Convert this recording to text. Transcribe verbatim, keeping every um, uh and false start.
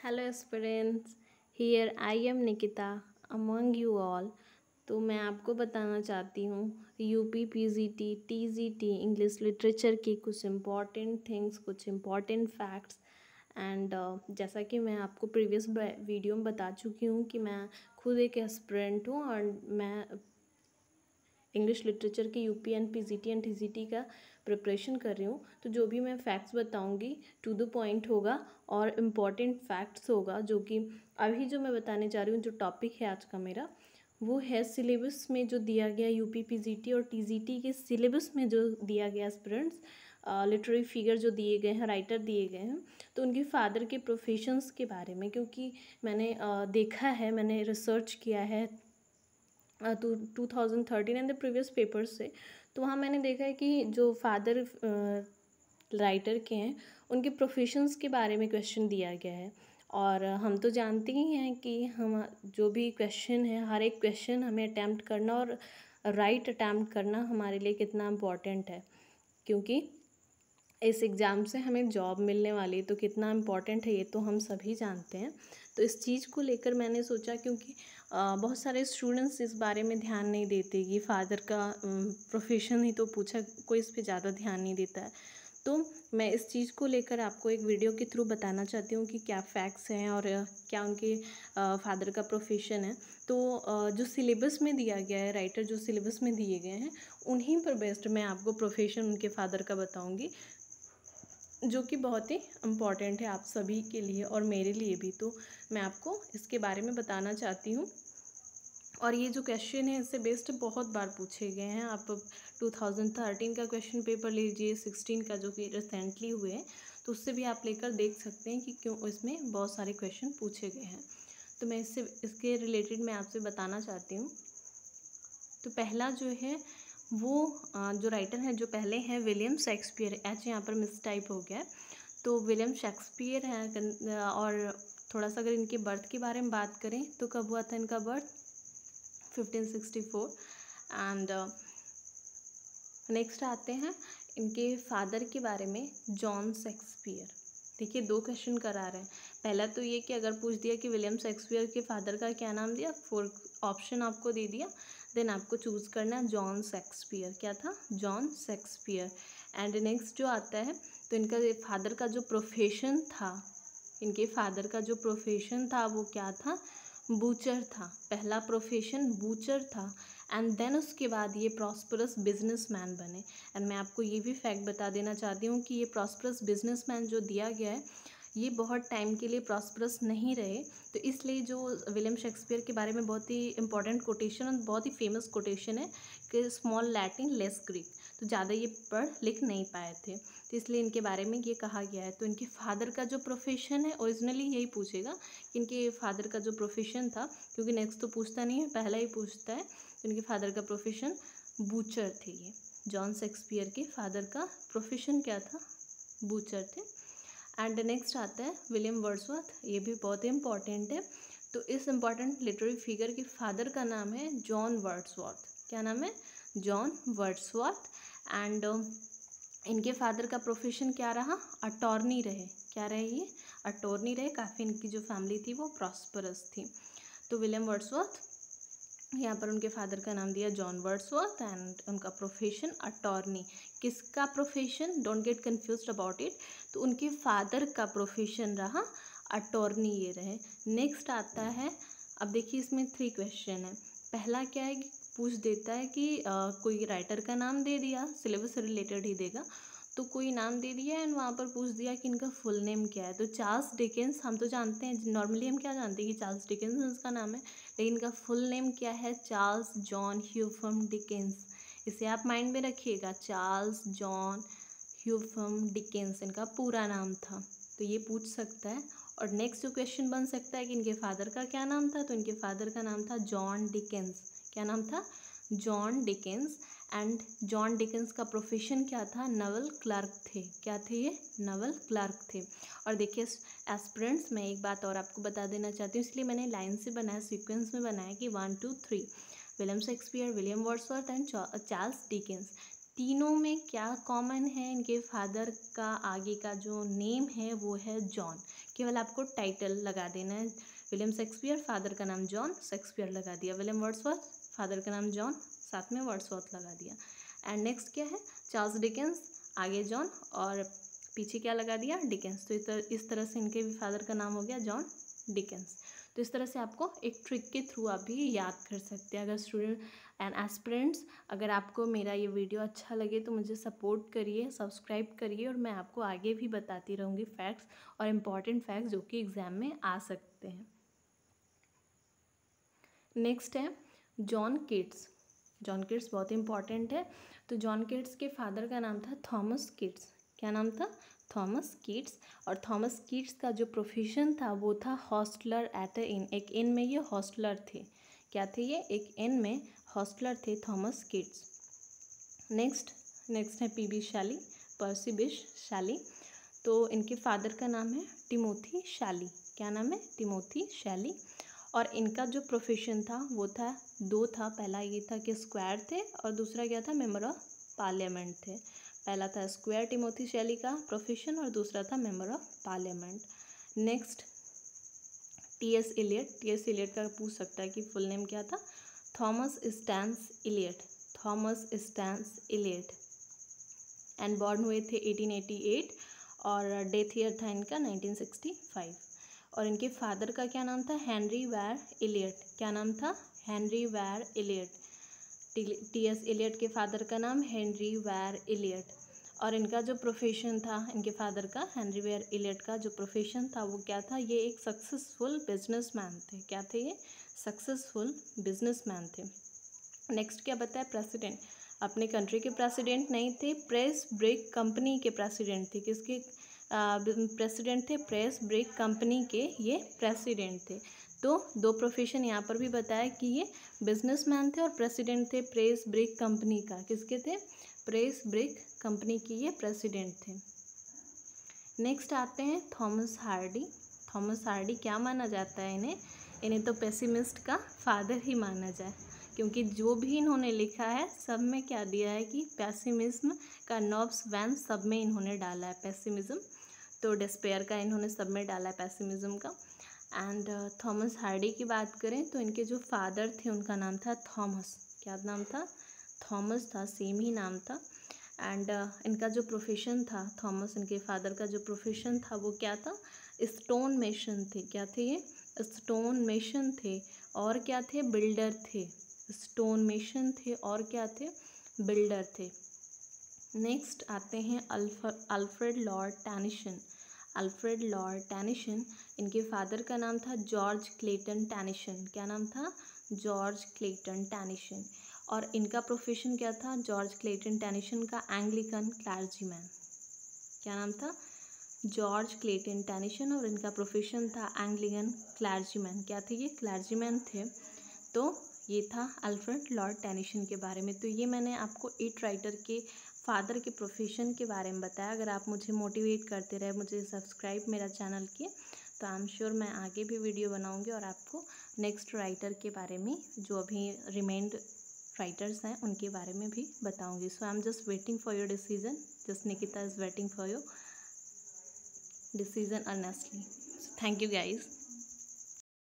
Hello aspirants, here I am Nikita among you all. तो मैं आपको बताना चाहती हूँ UP PGT TGT English literature की कुछ इम्पॉर्टेंट थिंग्स, कुछ इम्पॉर्टेंट फैक्ट्स। एंड जैसा कि मैं आपको प्रीवियस वीडियो में बता चुकी हूँ कि मैं खुद एक एस्पिरेंट हूँ और मैं इंग्लिश लिटरेचर के UP and PGT and TGT का प्रिपरेशन कर रही हूँ। तो जो भी मैं फैक्ट्स बताऊँगी टू द पॉइंट होगा और इम्पॉर्टेंट फैक्ट्स होगा, जो कि अभी जो मैं बताने जा रही हूँ, जो टॉपिक है आज का मेरा वो है सिलेबस में जो दिया गया यूपी पीजीटी और टीजीटी के सिलेबस में जो दिया गया एस्पिरेंट्स लिटरेरी फिगर जो दिए गए हैं, राइटर दिए गए हैं, तो उनके फादर के प्रोफेशंस के बारे में। क्योंकि मैंने uh, देखा है, मैंने रिसर्च किया है two two thousand thirteen and the previous papers से, तो वहाँ मैंने देखा है कि जो फादर राइटर के हैं उनके प्रोफेशंस के बारे में क्वेश्चन दिया गया है। और हम तो जानते ही हैं कि हम जो भी क्वेश्चन है, हर एक क्वेश्चन हमें अटैम्प्ट करना और राइट अटैम्प्ट करना हमारे लिए कितना इम्पॉर्टेंट है, क्योंकि इस एग्ज़ाम से हमें जॉब मिलने वाली है। तो कितना इम्पॉर्टेंट है ये तो हम सभी जानते हैं। तो इस चीज़ को लेकर मैंने सोचा, क्योंकि बहुत सारे स्टूडेंट्स इस बारे में ध्यान नहीं देते कि फादर का प्रोफेशन ही तो पूछा, कोई इस पर ज़्यादा ध्यान नहीं देता है। तो मैं इस चीज़ को लेकर आपको एक वीडियो के थ्रू बताना चाहती हूँ कि क्या फैक्ट्स हैं और क्या उनके फादर का प्रोफेशन है। तो जो सिलेबस में दिया गया है, राइटर जो सिलेबस में दिए गए हैं, उन्हीं पर बेस्ड मैं आपको प्रोफेशन उनके फादर का बताऊँगी, जो कि बहुत ही इम्पॉर्टेंट है आप सभी के लिए और मेरे लिए भी। तो मैं आपको इसके बारे में बताना चाहती हूँ। और ये जो क्वेश्चन है इससे बेस्ड बहुत बार पूछे गए हैं। आप टू थाउजेंड थर्टीन का क्वेश्चन पेपर लीजिए, सिक्सटीन का जो कि रिसेंटली हुए हैं, तो उससे भी आप लेकर देख सकते हैं कि क्यों इसमें बहुत सारे क्वेश्चन पूछे गए हैं। तो मैं इससे इसके रिलेटेड मैं आपसे बताना चाहती हूँ। तो पहला जो है वो जो राइटर है, जो पहले हैं विलियम शेक्सपियर। एच यहाँ पर मिस टाइप हो गया है, तो विलियम शेक्सपियर हैं। और थोड़ा सा अगर इनके बर्थ के बारे में बात करें तो कब हुआ था इनका birth, fifteen sixty four. And next आते हैं इनके फादर के बारे में, जॉन शेक्सपियर। देखिए दो क्वेश्चन करा रहे हैं। पहला तो ये कि अगर पूछ दिया कि विलियम शेक्सपियर के फादर का क्या नाम दिया, फोर ऑप्शन आपको दे दिया, देन आपको चूज़ करना है जॉन शेक्सपियर। क्या था? John Shakespeare. एंड नेक्स्ट जो आता है, तो इनका फादर का जो प्रोफेशन था, इनके फादर का जो प्रोफेशन था वो क्या था? बूचर था। पहला प्रोफेशन बूचर था। एंड देन उसके बाद ये प्रॉस्परस बिजनेसमैन बने। एंड मैं आपको ये भी फैक्ट बता देना चाहती हूँ कि ये प्रॉस्परस बिजनेसमैन जो दिया गया है, ये बहुत टाइम के लिए प्रॉस्परस नहीं रहे। तो इसलिए जो विलियम शेक्सपियर के बारे में बहुत ही इंपॉर्टेंट कोटेशन और बहुत ही फेमस कोटेशन है कि स्मॉल लैटिन लेस ग्रीक, तो ज़्यादा ये पढ़ लिख नहीं पाए थे, तो इसलिए इनके बारे में ये कहा गया है। तो इनके फादर का जो प्रोफेशन है, ओरिजिनली यही पूछेगा कि इनके फादर का जो प्रोफेशन था, क्योंकि नेक्स्ट तो पूछता नहीं है, पहला ही पूछता है। तो इनके फादर का प्रोफेशन बूचर थे। ये जॉन शेक्सपियर के फादर का प्रोफेशन क्या था? बूचर थे। एंड नेक्स्ट आता है विलियम वर्ड्सवर्थ। ये भी बहुत ही इंपॉर्टेंट है। तो इस इम्पॉर्टेंट लिटरेरी फिगर के फादर का नाम है जॉन वर्ड्सवर्थ। क्या नाम है? John Wordsworth. एंड इनके फादर का प्रोफेशन क्या रहा? अटॉर्नी रहे। क्या रहे ये? अटॉर्नी रहे। काफ़ी इनकी जो फैमिली थी वो प्रॉस्परस थी। तो विलियम वर्ड्सवर्थ, यहाँ पर उनके फादर का नाम दिया जॉन वर्ड्सवर्थ, एंड उनका प्रोफेशन अटॉर्नी। किसका profession? Don't get confused about it. तो उनके फादर का प्रोफेशन रहा अटॉर्नी, ये रहे। नेक्स्ट आता है, अब देखिए इसमें थ्री क्वेश्चन है। पहला क्या है कि पूछ देता है कि आ, कोई राइटर का नाम दे दिया, सिलेबस से रिलेटेड ही देगा, तो कोई नाम दे दिया एंड वहाँ पर पूछ दिया कि इनका फुल नेम क्या है। तो चार्ल्स डिकेंस हम तो जानते हैं, नॉर्मली हम क्या जानते हैं कि चार्ल्स डिकेंस इसका नाम है, लेकिन इनका फुल नेम क्या है? Charles John Huffam Dickens. इसे आप माइंड में रखिएगा, चार्ल्स जॉन ह्यूफम डिकेंस इनका पूरा नाम था। तो ये पूछ सकता है। और नेक्स्ट जो क्वेश्चन बन सकता है कि इनके फादर का क्या नाम था, तो इनके फादर का नाम था जॉन डिकेंस। क्या नाम था? John Dickens. And John Dickens का प्रोफेशन क्या था? नवल क्लर्क थे। क्या थे ये? नवल क्लर्क थे। और देखिए एस्पिरेंट्स, मैं एक बात और आपको बता देना चाहती हूँ, इसलिए मैंने लाइन से बनाया, सीक्वेंस में बनाया कि one two three, William Shakespeare, William Wordsworth and Charles Dickens. तीनों में क्या कॉमन है? इनके फादर का आगे का जो नेम है वो है जॉन। केवल आपको टाइटल लगा देना है, विलियम शेक्सपियर, फादर का नाम जॉन शेक्सपियर लगा दिया, विलियम वर्ड्सवर्थ, फादर का नाम जॉन, साथ में वर्ड्सवर्थ लगा दिया। एंड नेक्स्ट क्या है, चार्ल्स डिकेंस, आगे जॉन और पीछे क्या लगा दिया, डिकेंस। तो इस तरह इस तरह से इनके भी फादर का नाम हो गया जॉन डिकेंस। तो इस तरह से आपको एक ट्रिक के थ्रू आप भी याद कर सकते हैं। अगर स्टूडेंट एंड एस्पिरेंट्स, अगर आपको मेरा ये वीडियो अच्छा लगे तो मुझे सपोर्ट करिए, सब्सक्राइब करिए, और मैं आपको आगे भी बताती रहूँगी फैक्ट्स और इम्पॉर्टेंट फैक्ट्स जो कि एग्ज़ाम में आ सकते हैं। नेक्स्ट है जॉन किट्स। जॉन किट्स बहुत इंपॉर्टेंट है। तो जॉन किट्स के फादर का नाम था थॉमस किट्स। क्या नाम था, थॉमस किट्स। और थॉमस किट्स का जो प्रोफेशन था वो था हॉस्टलर एट अ इन। एक इन में ये हॉस्टलर थे। क्या थे ये, एक इन में हॉस्टलर थे थॉमस किट्स। नेक्स्ट नेक्स्ट है पी बी शैली, पर्सी बिश शैली। तो इनके फादर का नाम है टिमोथी शैली। क्या नाम है, टिमोथी शैली। और इनका जो प्रोफेशन था वो था, दो था, पहला ये था कि स्क्वायर थे और दूसरा क्या था, मेंबर ऑफ पार्लियामेंट थे। पहला था स्क्वायर टिमोथी शैली का प्रोफेशन और दूसरा था member of parliament. Next T S Eliot. T S Eliot का पूछ सकता है कि फुल नेम क्या था, Thomas Stearns Eliot. Thomas Stearns Eliot. And born हुए थे एटीन एटी एट और डेथ ईयर था इनका नाइनटीन सिक्सटी फाइव। और इनके फादर का क्या नाम था, हेनरी वेर इलियट। क्या नाम था, Henry Ware Eliot. T S Eliot के फादर का नाम हेनरी वेर इलियट। और इनका जो प्रोफेशन था, इनके फादर का, हेनरी वेर इलियट का जो प्रोफेशन था वो क्या था, ये एक सक्सेसफुल बिजनेसमैन थे। क्या थे ये, सक्सेसफुल बिजनेसमैन थे। नेक्स्ट क्या बताया, प्रेसिडेंट। अपने कंट्री के प्रेसिडेंट नहीं थे, प्रेस ब्रेक कंपनी के प्रेसिडेंट थे। किसके प्रेसिडेंट थे, प्रेस ब्रेक कंपनी के ये प्रेसिडेंट थे। तो दो प्रोफेशन यहाँ पर भी बताया कि ये बिजनेसमैन थे और प्रेसिडेंट थे प्रेस ब्रेक कंपनी का। किसके थे, प्रेस ब्रेक कंपनी की ये प्रेसिडेंट थे। नेक्स्ट आते हैं थॉमस हार्डी। थॉमस हार्डी क्या माना जाता है इन्हें, इन्हें तो पेसिमिस्ट का फादर ही माना जाए, क्योंकि जो भी इन्होंने लिखा है सब में क्या दिया है कि पेसिमिज्म का नॉब्स वैन सब में इन्होंने डाला है पेसिमिज्म। तो डिस्पेयर का इन्होंने सब में डाला है पेसिमिज्म का। एंड थॉमस हार्डी की बात करें तो इनके जो फादर थे उनका नाम था थॉमस। क्या नाम था, थॉमस था, सेम ही नाम था। एंड uh, इनका जो प्रोफेशन था, थॉमस इनके फादर का जो प्रोफेशन था वो क्या था, स्टोन मेसन थे। क्या थे ये, स्टोन मेसन थे। और क्या थे, बिल्डर थे। स्टोन मेसन थे और क्या थे, बिल्डर थे। नेक्स्ट आते हैं Alfred Lord Tennyson. Alfred Lord Tennyson, इनके फादर का नाम था जॉर्ज क्लेटन टेनिसन। क्या नाम था, जॉर्ज क्लेटन टेनिसन। और इनका प्रोफेशन क्या था, जॉर्ज क्लेटन टेनिसन का एंग्लिकन क्लर्जीमैन। क्या नाम था, जॉर्ज क्लेटन टेनिसन, और इनका प्रोफेशन था एंग्लिकन क्लर्जीमैन। क्या थे ये, क्लर्जीमैन थे। तो ये था अल्फ्रेड लॉर्ड टेनिसन के बारे में। तो ये मैंने आपको एट राइटर के फादर के प्रोफेशन के बारे में बताया। अगर आप मुझे मोटिवेट करते रहे, मुझे सब्सक्राइब मेरा चैनल के, तो आई एम श्योर मैं आगे भी वीडियो बनाऊंगी और आपको नेक्स्ट राइटर के बारे में, जो अभी रिमेंड राइटर्स हैं उनके बारे में भी बताऊंगी। So I am just waiting for your decision, just Nikita is waiting for your decision earnestly. Thank you guys.